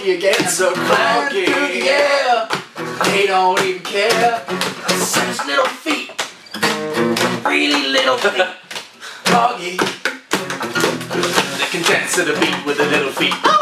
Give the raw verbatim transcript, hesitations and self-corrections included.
Corgi again, so Corgi, yeah. They don't even care. Such little feet, really little feet. Corgi, they can dance to the beat with the little feet.